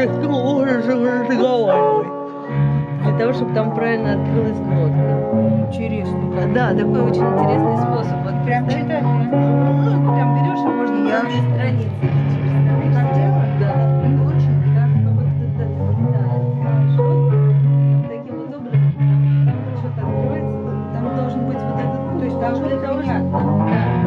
Для того, чтобы там правильно открылась глотка. Интересно. Да, такой очень интересный способ. Вот Прям представь, читать, ну, прям берешь, и можно Я- целые страницы. Так делать? Да. Точно, да? Ну вот когда ты открываешь рот, там таким вот образом, там что-то откроется, там должен быть вот этот, То есть должно для быть того, понятно. чтобы,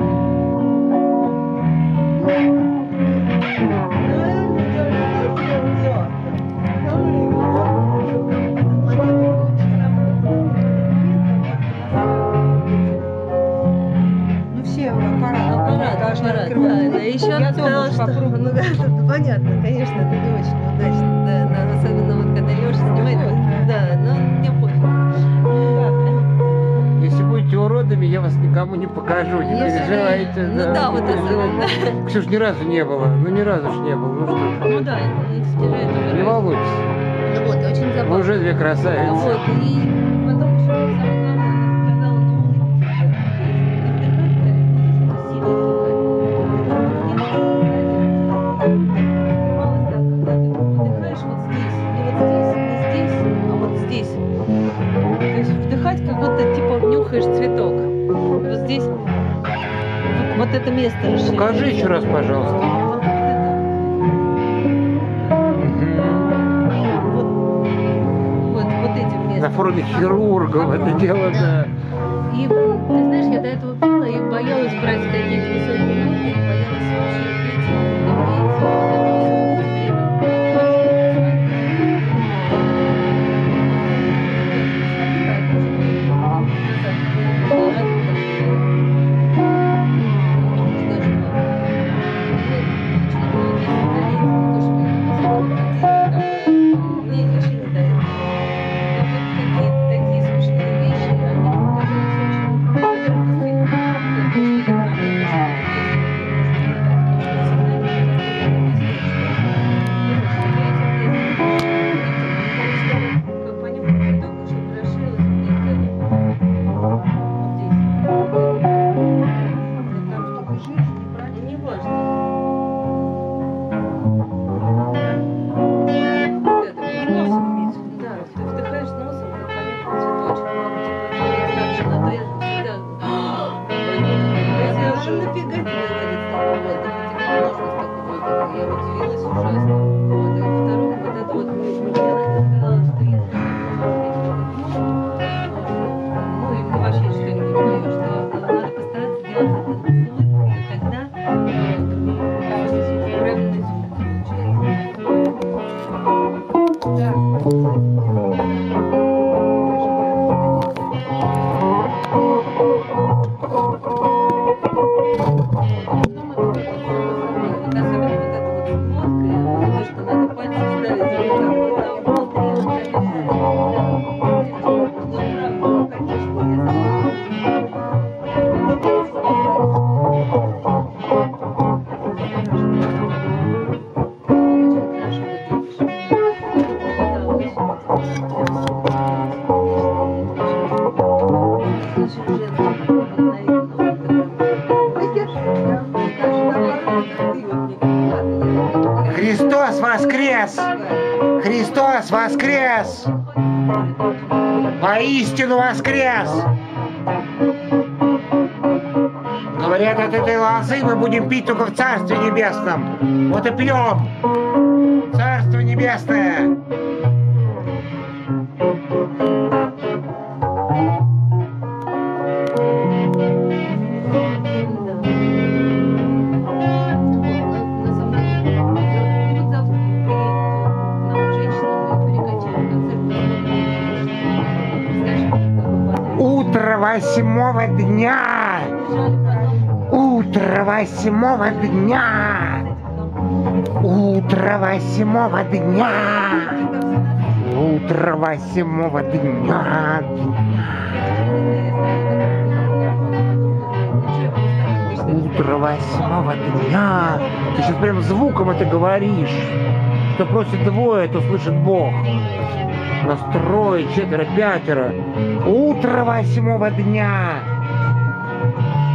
Ну все аппараты должны аппарат, открываться. да, еще Я сказала, дома что, попробую. ну, это понятно, конечно, это не очень удачно, да, да, особенно вот когда Леша снимает, да, но мне пофиг. Если будете уродами, я вас никому не покажу, не Если- переживайте. ну да, вот не переживайте. особенно. Ксюш, ни разу не было, ну ни разу ж не было, ну что ты. Ну да, стирает Не убирает. волнуйтесь, Ну вот, очень вы забавно. уже две красавицы. Вот, и потом еще самое главное, она сказала, то есть вдыхать, как будто типа нюхаешь цветок. Вот здесь вот это место расширяется. Покажи еще раз, пожалуйста. Вот это. Мгм. Вот этим местом. На форуме хирургов это дело, да. И ты знаешь, я до этого пила и боялась брать какие-то высокие ноты, и боялась вообще пить и мне вообще не до этого. Но вот какие-то такие смешные вещи, они показались очень, не важно. Да, ты вдыхаешь носом, как понятно, цветочек, я так же натрезан всегда. Я уже нафига тебе, говорит, столько воздуха, тебе не нужно столько воздуха. Я удивилась ужасно. Вот, и второе, вот это вот, я сказала, что если ну и ты вообще что-нибудь даешь, то надо постараться делать это с улыбкой, и тогда правильно Христос воскрес! Христос воскрес! Поистину воскрес! Говорят, от этой лозы мы будем пить только в Царстве Небесном. Вот и пьем! Царство Небесное! Утро 8-го дня! Утро 8-го дня! Утро 8-го дня! Утро 8-го дня! Утро 8-го дня! Ты сейчас прям звуком это говоришь. Что просит двое, то слышит Бог. Нас трое, четверо, пятеро. Утро 8-го дня!